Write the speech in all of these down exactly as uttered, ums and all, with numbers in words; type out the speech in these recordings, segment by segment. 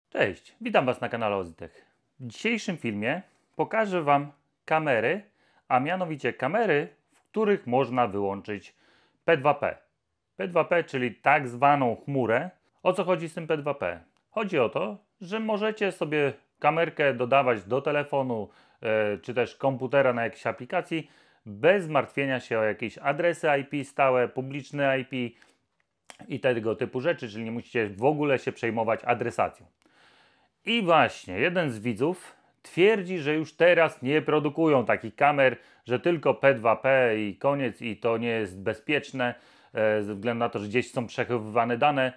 Cześć, witam Was na kanale Ozitech. W dzisiejszym filmie pokażę Wam kamery, a mianowicie kamery, w których można wyłączyć P dwa P. P dwa P, czyli tak zwaną chmurę. O co chodzi z tym P dwa P? Chodzi o to, że możecie sobie kamerkę dodawać do telefonu e, czy też komputera na jakiejś aplikacji bez martwienia się o jakieś adresy I P stałe, publiczne I P i tego typu rzeczy, czyli nie musicie w ogóle się przejmować adresacją. I właśnie, jeden z widzów twierdzi, że już teraz nie produkują takich kamer, że tylko P dwa P i koniec i to nie jest bezpieczne, e, ze względu na to, że gdzieś są przechowywane dane.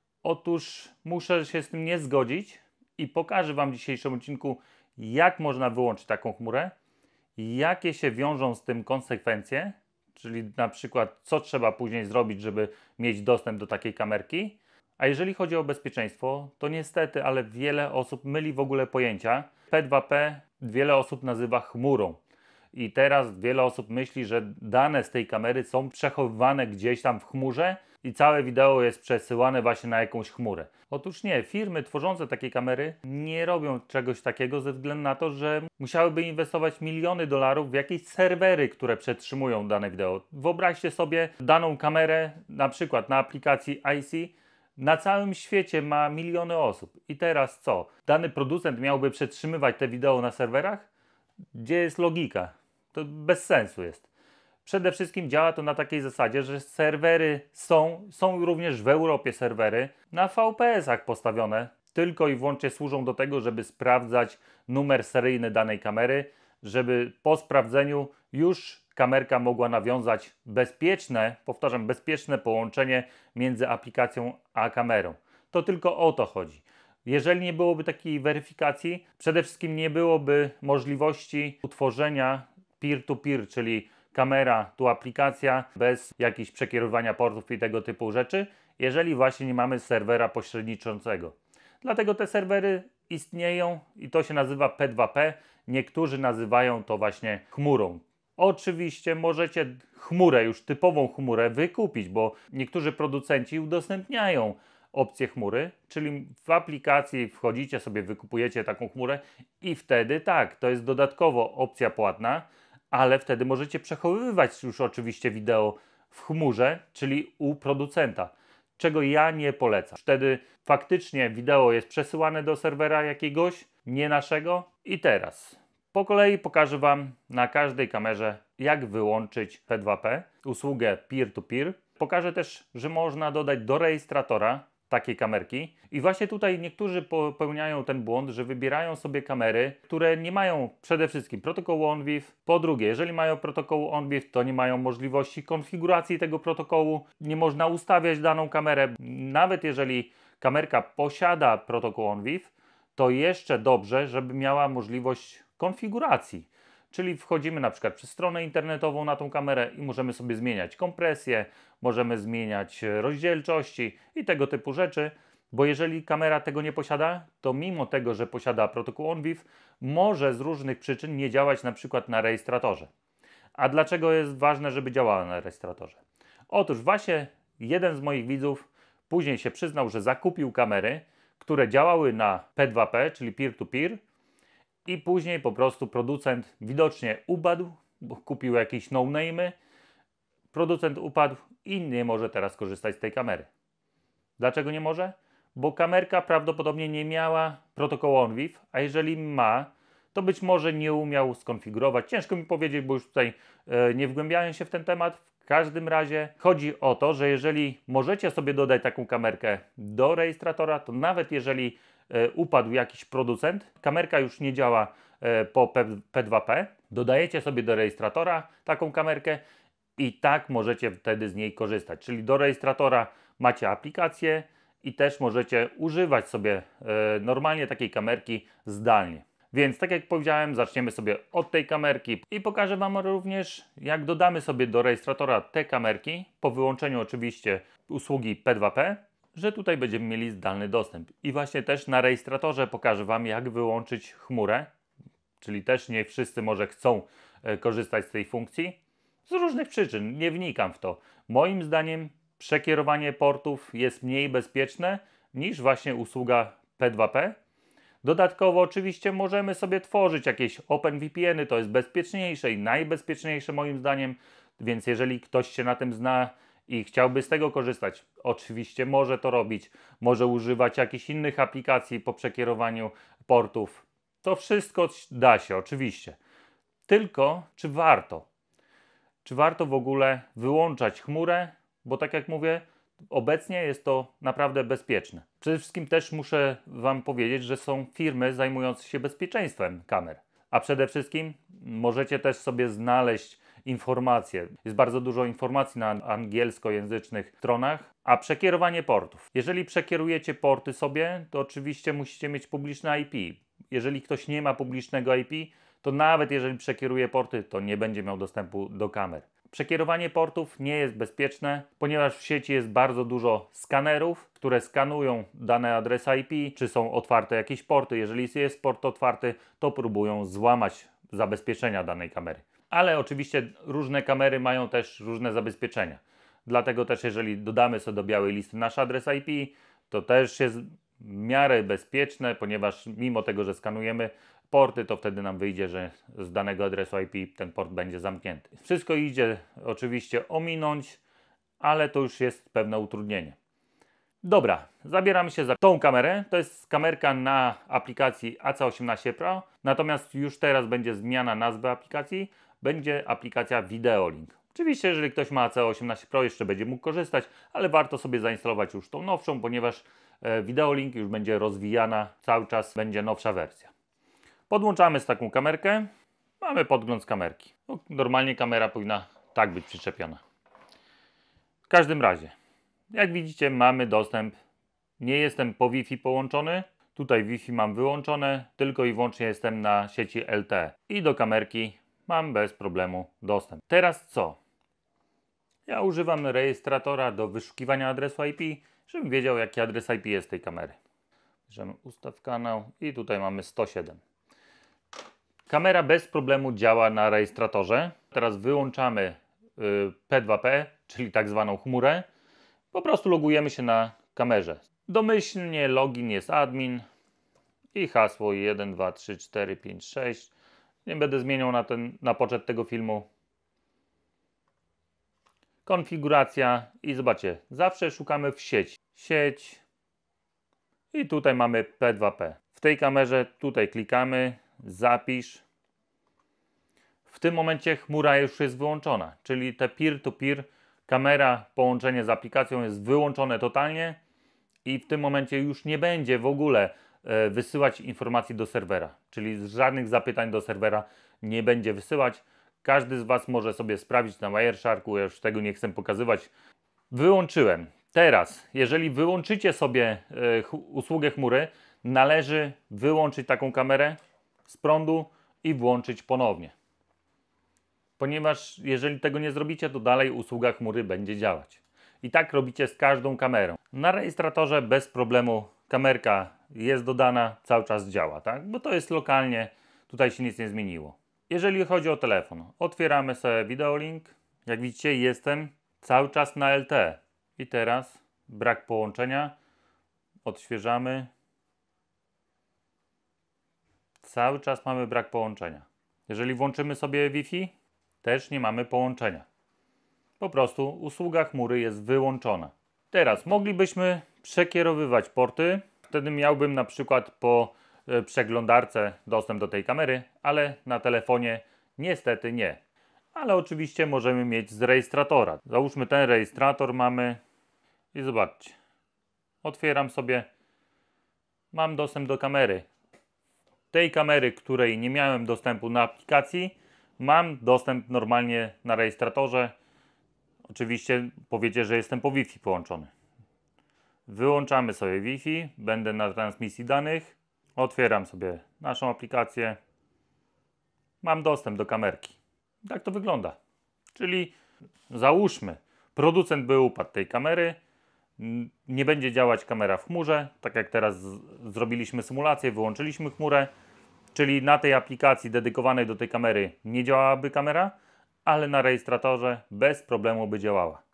Otóż muszę się z tym nie zgodzić i pokażę Wam w dzisiejszym odcinku, jak można wyłączyć taką chmurę, jakie się wiążą z tym konsekwencje, czyli na przykład co trzeba później zrobić, żeby mieć dostęp do takiej kamerki. A jeżeli chodzi o bezpieczeństwo, to niestety, ale wiele osób myli w ogóle pojęcia. P dwa P wiele osób nazywa chmurą. I teraz wiele osób myśli, że dane z tej kamery są przechowywane gdzieś tam w chmurze i całe wideo jest przesyłane właśnie na jakąś chmurę. Otóż nie, firmy tworzące takie kamery nie robią czegoś takiego ze względu na to, że musiałyby inwestować miliony dolarów w jakieś serwery, które przetrzymują dane wideo. Wyobraźcie sobie daną kamerę, na przykład na aplikacji I C, na całym świecie ma miliony osób. I teraz co? Dany producent miałby przetrzymywać te wideo na serwerach? Gdzie jest logika? To bez sensu jest. Przede wszystkim działa to na takiej zasadzie, że serwery są, są również w Europie serwery na V P S-ach postawione. Tylko i wyłącznie służą do tego, żeby sprawdzać numer seryjny danej kamery, żeby po sprawdzeniu już kamerka mogła nawiązać bezpieczne, powtarzam, bezpieczne połączenie między aplikacją a kamerą. To tylko o to chodzi. Jeżeli nie byłoby takiej weryfikacji, przede wszystkim nie byłoby możliwości utworzenia peer-to-peer, czyli kamera, tu aplikacja, bez jakichś przekierowania portów i tego typu rzeczy, jeżeli właśnie nie mamy serwera pośredniczącego. Dlatego te serwery istnieją i to się nazywa P dwa P. Niektórzy nazywają to właśnie chmurą. Oczywiście możecie chmurę, już typową chmurę wykupić, bo niektórzy producenci udostępniają opcję chmury, czyli w aplikacji wchodzicie sobie, wykupujecie taką chmurę i wtedy tak, to jest dodatkowo opcja płatna, ale wtedy możecie przechowywać już oczywiście wideo w chmurze, czyli u producenta, czego ja nie polecam. Wtedy faktycznie wideo jest przesyłane do serwera jakiegoś, nie naszego. I teraz po kolei pokażę Wam na każdej kamerze, jak wyłączyć P dwa P, usługę peer-to-peer. Pokażę też, że można dodać do rejestratora takiej kamerki. I właśnie tutaj niektórzy popełniają ten błąd, że wybierają sobie kamery, które nie mają przede wszystkim protokołu ONVIF. Po drugie, jeżeli mają protokołu ONVIF, to nie mają możliwości konfiguracji tego protokołu. Nie można ustawiać daną kamerę. Nawet jeżeli kamerka posiada protokół ONVIF, to jeszcze dobrze, żeby miała możliwość konfiguracji. Czyli wchodzimy na przykład przez stronę internetową na tą kamerę i możemy sobie zmieniać kompresję, możemy zmieniać rozdzielczości i tego typu rzeczy, bo jeżeli kamera tego nie posiada, to mimo tego, że posiada protokół ONVIF, może z różnych przyczyn nie działać na przykład na rejestratorze. A dlaczego jest ważne, żeby działała na rejestratorze? Otóż właśnie jeden z moich widzów później się przyznał, że zakupił kamery, które działały na P dwa P, czyli peer-to-peer, i później po prostu producent widocznie upadł, bo kupił jakieś no-name'y. Producent upadł i nie może teraz korzystać z tej kamery. Dlaczego nie może? Bo kamerka prawdopodobnie nie miała protokołu ONVIF, a jeżeli ma, to być może nie umiał skonfigurować. Ciężko mi powiedzieć, bo już tutaj e, nie wgłębiałem się w ten temat. W każdym razie chodzi o to, że jeżeli możecie sobie dodać taką kamerkę do rejestratora, to nawet jeżeli e, upadł jakiś producent, kamerka już nie działa e, po P dwa P, dodajecie sobie do rejestratora taką kamerkę i tak możecie wtedy z niej korzystać. Czyli do rejestratora macie aplikację i też możecie używać sobie e, normalnie takiej kamerki zdalnie. Więc tak jak powiedziałem, zaczniemy sobie od tej kamerki i pokażę Wam również, jak dodamy sobie do rejestratora te kamerki, po wyłączeniu oczywiście usługi P dwa P, że tutaj będziemy mieli zdalny dostęp. I właśnie też na rejestratorze pokażę Wam, jak wyłączyć chmurę, czyli też nie wszyscy może chcą e, korzystać z tej funkcji. Z różnych przyczyn, nie wnikam w to. Moim zdaniem przekierowanie portów jest mniej bezpieczne niż właśnie usługa P dwa P. Dodatkowo oczywiście możemy sobie tworzyć jakieś OpenVPN-y, to jest bezpieczniejsze i najbezpieczniejsze moim zdaniem, więc jeżeli ktoś się na tym zna i chciałby z tego korzystać, oczywiście może to robić, może używać jakichś innych aplikacji po przekierowaniu portów. To wszystko da się, oczywiście. Tylko czy warto? Czy warto w ogóle wyłączać chmurę? Bo tak jak mówię, obecnie jest to naprawdę bezpieczne. Przede wszystkim też muszę Wam powiedzieć, że są firmy zajmujące się bezpieczeństwem kamer. A przede wszystkim możecie też sobie znaleźć informacje. Jest bardzo dużo informacji na angielskojęzycznych stronach. A przekierowanie portów. Jeżeli przekierujecie porty sobie, to oczywiście musicie mieć publiczne I P. Jeżeli ktoś nie ma publicznego I P, to nawet jeżeli przekieruje porty, to nie będzie miał dostępu do kamer. Przekierowanie portów nie jest bezpieczne, ponieważ w sieci jest bardzo dużo skanerów, które skanują dane adresy I P, czy są otwarte jakieś porty. Jeżeli jest port otwarty, to próbują złamać zabezpieczenia danej kamery. Ale oczywiście różne kamery mają też różne zabezpieczenia. Dlatego też jeżeli dodamy sobie do białej listy nasz adres I P, to też jest w miarę bezpieczne, ponieważ mimo tego, że skanujemy porty, to wtedy nam wyjdzie, że z danego adresu I P ten port będzie zamknięty. Wszystko idzie oczywiście ominąć, ale to już jest pewne utrudnienie. Dobra, zabieramy się za tą kamerę. To jest kamerka na aplikacji A C osiemnaście Pro, natomiast już teraz będzie zmiana nazwy aplikacji. Będzie aplikacja Videolink. Oczywiście, jeżeli ktoś ma A C osiemnaście Pro, jeszcze będzie mógł korzystać, ale warto sobie zainstalować już tą nowszą, ponieważ Videolink już będzie rozwijana, cały czas będzie nowsza wersja. Podłączamy z taką kamerkę. Mamy podgląd z kamerki. No, normalnie kamera powinna tak być przyczepiona. W każdym razie, jak widzicie, mamy dostęp. Nie jestem po Wi-Fi połączony. Tutaj Wi-Fi mam wyłączone, tylko i wyłącznie jestem na sieci L T E. I do kamerki mam bez problemu dostęp. Teraz co? Ja używam rejestratora do wyszukiwania adresu I P, żebym wiedział, jaki adres I P jest tej kamery. Bierzemy ustaw kanał i tutaj mamy sto siedem. Kamera bez problemu działa na rejestratorze. Teraz wyłączamy y, P dwa P, czyli tak zwaną chmurę. Po prostu logujemy się na kamerze. Domyślnie login jest admin i hasło jeden, dwa, trzy, cztery, pięć, sześć. Nie będę zmieniał na, ten, na poczet tego filmu. Konfiguracja i zobaczcie, zawsze szukamy w sieci. Sieć i tutaj mamy P dwa P. W tej kamerze tutaj klikamy, zapisz. W tym momencie chmura już jest wyłączona, czyli te peer-to-peer, kamera, połączenie z aplikacją jest wyłączone totalnie i w tym momencie już nie będzie w ogóle e, wysyłać informacji do serwera, czyli żadnych zapytań do serwera nie będzie wysyłać. Każdy z Was może sobie sprawdzić na Wiresharku, ja już tego nie chcę pokazywać. Wyłączyłem. Teraz, jeżeli wyłączycie sobie e, ch usługę chmury, należy wyłączyć taką kamerę z prądu i włączyć ponownie. Ponieważ jeżeli tego nie zrobicie, to dalej usługa chmury będzie działać. I tak robicie z każdą kamerą. Na rejestratorze bez problemu kamerka jest dodana, cały czas działa, tak? Bo to jest lokalnie, tutaj się nic nie zmieniło. Jeżeli chodzi o telefon, otwieramy sobie Videolink. Jak widzicie, jestem cały czas na L T E. I teraz brak połączenia. Odświeżamy. Cały czas mamy brak połączenia. Jeżeli włączymy sobie Wi-Fi, też nie mamy połączenia. Po prostu usługa chmury jest wyłączona. Teraz moglibyśmy przekierowywać porty. Wtedy miałbym na przykład po przeglądarce dostęp do tej kamery, ale na telefonie niestety nie. Ale oczywiście możemy mieć z rejestratora. Załóżmy, ten rejestrator mamy i zobaczcie. Otwieram sobie. Mam dostęp do kamery. Tej kamery, której nie miałem dostępu na aplikacji, mam dostęp normalnie na rejestratorze. Oczywiście powiecie, że jestem po Wi-Fi połączony. Wyłączamy sobie Wi-Fi. Będę na transmisji danych. Otwieram sobie naszą aplikację. Mam dostęp do kamerki. Tak to wygląda. Czyli załóżmy, producent by upadł tej kamery. Nie będzie działać kamera w chmurze. Tak jak teraz zrobiliśmy symulację, wyłączyliśmy chmurę. Czyli na tej aplikacji dedykowanej do tej kamery nie działałaby kamera, ale na rejestratorze bez problemu by działała.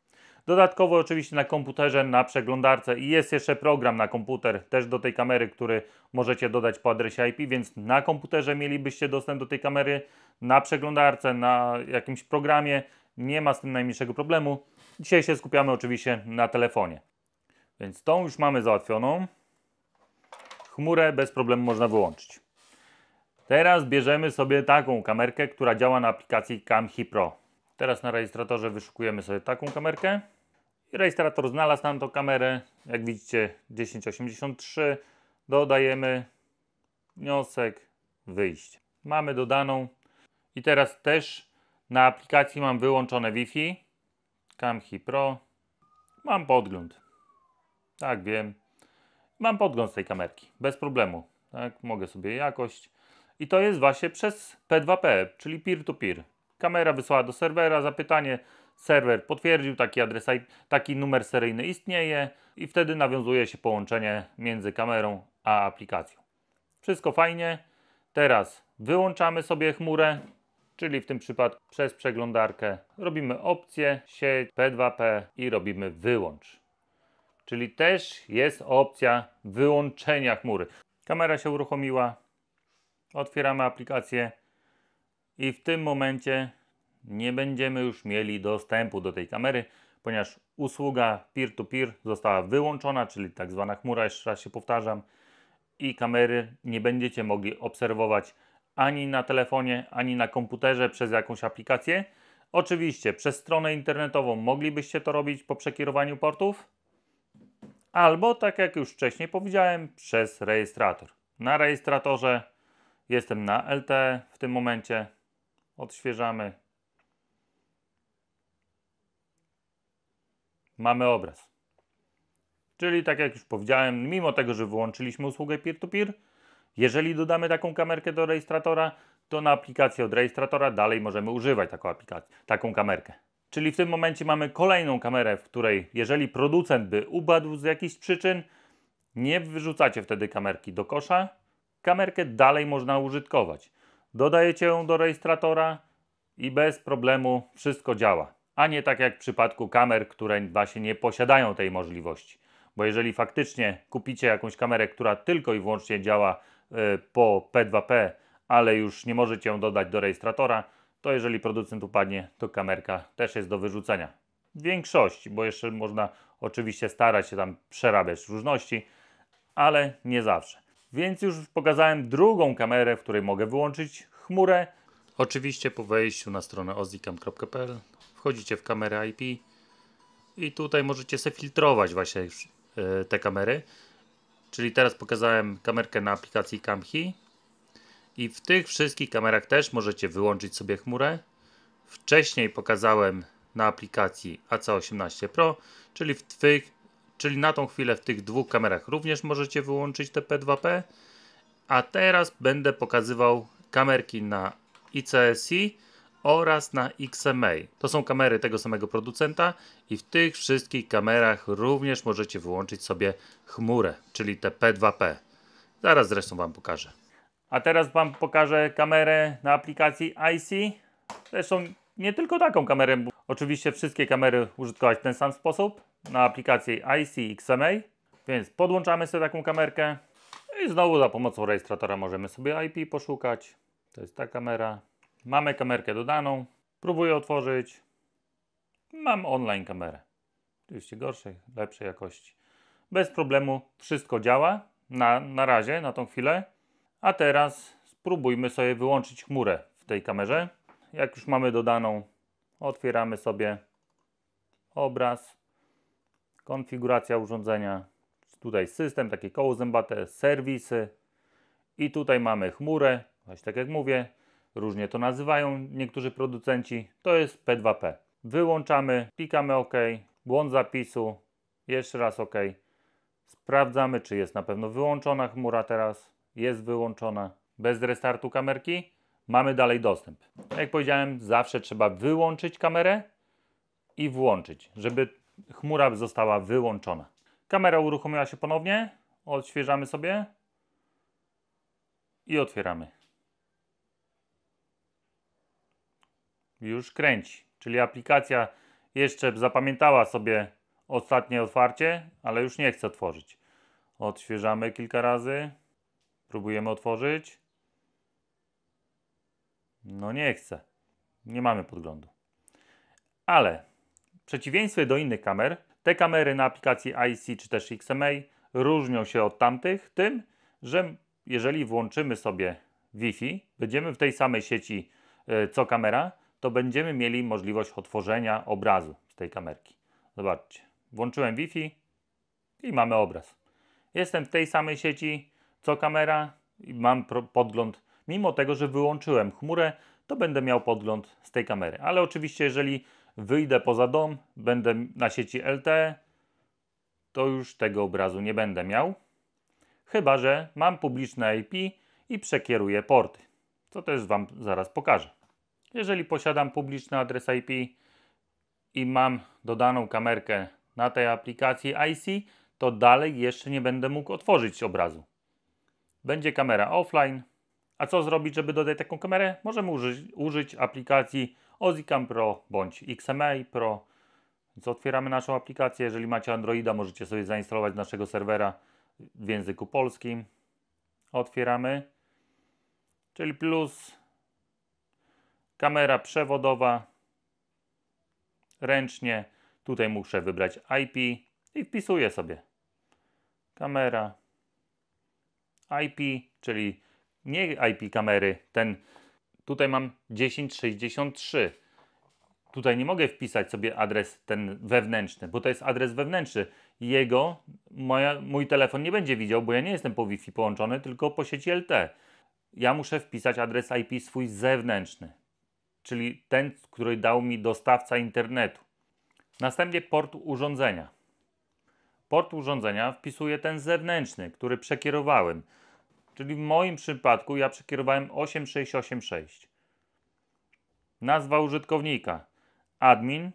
Dodatkowo oczywiście na komputerze, na przeglądarce i jest jeszcze program na komputer też do tej kamery, który możecie dodać po adresie I P, więc na komputerze mielibyście dostęp do tej kamery, na przeglądarce, na jakimś programie. Nie ma z tym najmniejszego problemu. Dzisiaj się skupiamy oczywiście na telefonie. Więc tą już mamy załatwioną. Chmurę bez problemu można wyłączyć. Teraz bierzemy sobie taką kamerkę, która działa na aplikacji CamHi Pro. Teraz na rejestratorze wyszukujemy sobie taką kamerkę. I rejestrator znalazł nam tą kamerę. Jak widzicie tysiąc osiemdziesiąt trzy. Dodajemy wniosek, wyjście. Mamy dodaną. I teraz też na aplikacji mam wyłączone Wi-Fi. CamHi Pro. Mam podgląd. Tak, wiem. Mam podgląd z tej kamerki. Bez problemu. Tak, mogę sobie jakość. I to jest właśnie przez P dwa P, czyli peer-to-peer. Kamera wysłała do serwera zapytanie. Serwer potwierdził, taki adres, taki numer seryjny istnieje i wtedy nawiązuje się połączenie między kamerą a aplikacją. Wszystko fajnie. Teraz wyłączamy sobie chmurę, czyli w tym przypadku przez przeglądarkę robimy opcję sieć P dwa P i robimy wyłącz. Czyli też jest opcja wyłączenia chmury. Kamera się uruchomiła, otwieramy aplikację i w tym momencie nie będziemy już mieli dostępu do tej kamery, ponieważ usługa peer-to-peer została wyłączona, czyli tak zwana chmura, jeszcze raz się powtarzam, i kamery nie będziecie mogli obserwować ani na telefonie, ani na komputerze przez jakąś aplikację. Oczywiście przez stronę internetową moglibyście to robić po przekierowaniu portów, albo tak jak już wcześniej powiedziałem, przez rejestrator. Na rejestratorze jestem na L T E w tym momencie. Odświeżamy. Mamy obraz. Czyli tak jak już powiedziałem, mimo tego, że wyłączyliśmy usługę peer-to-peer, jeżeli dodamy taką kamerkę do rejestratora, to na aplikacji od rejestratora dalej możemy używać taką aplikację, taką kamerkę. Czyli w tym momencie mamy kolejną kamerę, w której jeżeli producent by upadł z jakichś przyczyn, nie wyrzucacie wtedy kamerki do kosza, kamerkę dalej można użytkować. Dodajecie ją do rejestratora i bez problemu wszystko działa. A nie tak jak w przypadku kamer, które właśnie nie posiadają tej możliwości. Bo jeżeli faktycznie kupicie jakąś kamerę, która tylko i wyłącznie działa y, po P dwa P, ale już nie możecie ją dodać do rejestratora, to jeżeli producent upadnie, to kamerka też jest do wyrzucenia. W większości, bo jeszcze można oczywiście starać się tam przerabiać różności, ale nie zawsze. Więc już pokazałem drugą kamerę, w której mogę wyłączyć chmurę. Oczywiście po wejściu na stronę ozicam kropka p l wchodzicie w kamerę I P i tutaj możecie sobie filtrować właśnie yy, te kamery. Czyli teraz pokazałem kamerkę na aplikacji CamHi i w tych wszystkich kamerach też możecie wyłączyć sobie chmurę. Wcześniej pokazałem na aplikacji A C osiemnaście Pro, czyli w tych, czyli na tą chwilę w tych dwóch kamerach również możecie wyłączyć te P dwa P. A teraz będę pokazywał kamerki na I C S I oraz na X M A. To są kamery tego samego producenta i w tych wszystkich kamerach również możecie wyłączyć sobie chmurę, czyli te P dwa P. Zaraz zresztą Wam pokażę. A teraz Wam pokażę kamerę na aplikacji I C. Zresztą nie tylko taką kamerę, bo oczywiście wszystkie kamery użytkować w ten sam sposób na aplikacji I C X M A. Więc podłączamy sobie taką kamerkę i znowu za pomocą rejestratora możemy sobie I P poszukać. To jest ta kamera. Mamy kamerkę dodaną. Próbuję otworzyć. Mam online kamerę. Oczywiście gorszej, lepszej jakości. Bez problemu wszystko działa. Na, na razie, na tą chwilę. A teraz spróbujmy sobie wyłączyć chmurę w tej kamerze. Jak już mamy dodaną, otwieramy sobie obraz. Konfiguracja urządzenia. Tutaj system, takie koło zębate, serwisy. I tutaj mamy chmurę. Właśnie tak jak mówię. Różnie to nazywają niektórzy producenci. To jest P dwa P. Wyłączamy, klikamy OK, błąd zapisu, jeszcze raz OK. Sprawdzamy, czy jest na pewno wyłączona chmura teraz. Jest wyłączona. Bez restartu kamerki mamy dalej dostęp. Jak powiedziałem, zawsze trzeba wyłączyć kamerę i włączyć, żeby chmura została wyłączona. Kamera uruchomiła się ponownie. Odświeżamy sobie i otwieramy. Już kręci, czyli aplikacja jeszcze zapamiętała sobie ostatnie otwarcie, ale już nie chce otworzyć. Odświeżamy kilka razy. Próbujemy otworzyć. No nie chce. Nie mamy podglądu. Ale w przeciwieństwie do innych kamer, te kamery na aplikacji I C czy też X M A różnią się od tamtych tym, że jeżeli włączymy sobie Wi-Fi, będziemy w tej samej sieci y, co kamera, to będziemy mieli możliwość otworzenia obrazu z tej kamerki. Zobaczcie, włączyłem Wi-Fi i mamy obraz. Jestem w tej samej sieci co kamera i mam podgląd, mimo tego, że wyłączyłem chmurę, to będę miał podgląd z tej kamery. Ale oczywiście, jeżeli wyjdę poza dom, będę na sieci L T E, to już tego obrazu nie będę miał. Chyba że mam publiczne I P i przekieruję porty, co też Wam zaraz pokażę. Jeżeli posiadam publiczny adres I P i mam dodaną kamerkę na tej aplikacji I C, to dalej jeszcze nie będę mógł otworzyć obrazu. Będzie kamera offline. A co zrobić, żeby dodać taką kamerę? Możemy użyć, użyć aplikacji OZICAM Pro bądź X M A Pro. Więc otwieramy naszą aplikację. Jeżeli macie Androida, możecie sobie zainstalować naszego serwera w języku polskim. Otwieramy. Czyli plus kamera przewodowa. Ręcznie. Tutaj muszę wybrać I P i wpisuję sobie. Kamera I P, czyli nie I P kamery, ten tutaj mam tysiąc sześćdziesiąt trzy. Tutaj nie mogę wpisać sobie adres ten wewnętrzny, bo to jest adres wewnętrzny. Jego moja, mój telefon nie będzie widział, bo ja nie jestem po Wi-Fi połączony, tylko po sieci L T E. Ja muszę wpisać adres I P swój zewnętrzny, czyli ten, który dał mi dostawca internetu. Następnie port urządzenia. Port urządzenia wpisuję ten zewnętrzny, który przekierowałem. Czyli w moim przypadku ja przekierowałem osiem sześć osiem sześć. Nazwa użytkownika admin.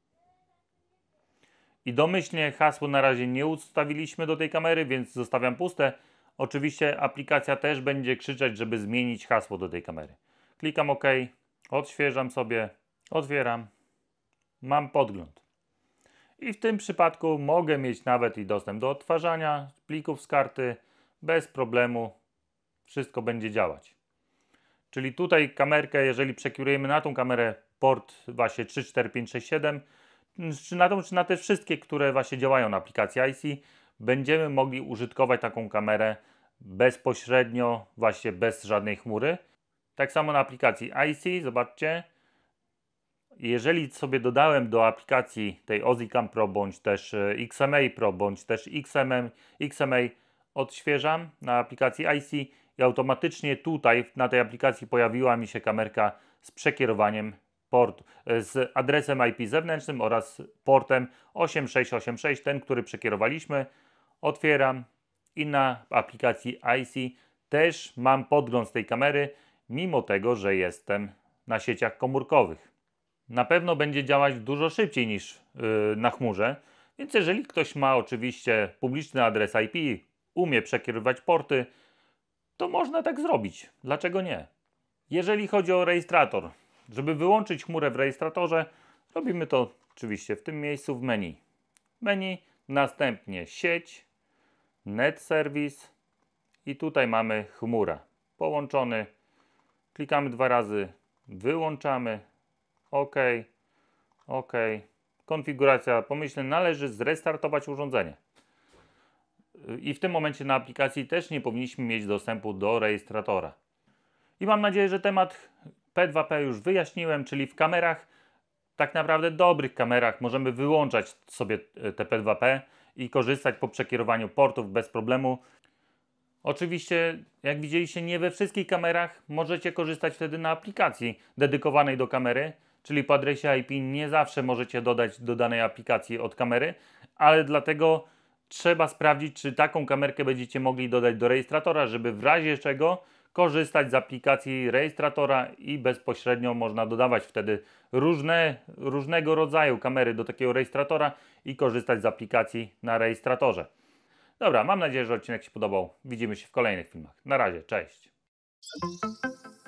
I domyślnie hasło na razie nie ustawiliśmy do tej kamery, więc zostawiam puste. Oczywiście aplikacja też będzie krzyczeć, żeby zmienić hasło do tej kamery. Klikam OK, odświeżam sobie, otwieram. Mam podgląd. I w tym przypadku mogę mieć nawet i dostęp do odtwarzania plików z karty bez problemu. Wszystko będzie działać. Czyli tutaj kamerkę, jeżeli przekierujemy na tą kamerę port właśnie trzy cztery pięć sześć siedem, czy na tą, czy na te wszystkie, które właśnie działają na aplikacji I C, będziemy mogli użytkować taką kamerę bezpośrednio, właśnie bez żadnej chmury. Tak samo na aplikacji I C, zobaczcie, jeżeli sobie dodałem do aplikacji tej OZICAM Pro, bądź też X M A Pro, bądź też X M M, X M A, odświeżam na aplikacji I C i automatycznie tutaj na tej aplikacji pojawiła mi się kamerka z przekierowaniem portu, z adresem I P zewnętrznym oraz portem osiem sześć osiem sześć, ten, który przekierowaliśmy. Otwieram i na aplikacji I C też mam podgląd z tej kamery, mimo tego, że jestem na sieciach komórkowych. Na pewno będzie działać dużo szybciej niż yy, na chmurze, więc jeżeli ktoś ma oczywiście publiczny adres I P, umie przekierować porty, to można tak zrobić. Dlaczego nie? Jeżeli chodzi o rejestrator, żeby wyłączyć chmurę w rejestratorze, robimy to oczywiście w tym miejscu w menu. Menu, następnie sieć, net service i tutaj mamy chmura. Połączony. Klikamy dwa razy, wyłączamy. OK, OK. Konfiguracja pomyślna, należy zrestartować urządzenie. I w tym momencie na aplikacji też nie powinniśmy mieć dostępu do rejestratora. I mam nadzieję, że temat P dwa P już wyjaśniłem, czyli w kamerach, tak naprawdę dobrych kamerach, możemy wyłączać sobie te P dwa P i korzystać po przekierowaniu portów bez problemu. Oczywiście, jak widzieliście, nie we wszystkich kamerach możecie korzystać wtedy na aplikacji dedykowanej do kamery, czyli po adresie I P nie zawsze możecie dodać do danej aplikacji od kamery, ale dlatego trzeba sprawdzić, czy taką kamerkę będziecie mogli dodać do rejestratora, żeby w razie czego korzystać z aplikacji rejestratora i bezpośrednio można dodawać wtedy różne, różnego rodzaju kamery do takiego rejestratora i korzystać z aplikacji na rejestratorze. Dobra, mam nadzieję, że odcinek się podobał. Widzimy się w kolejnych filmach. Na razie, cześć!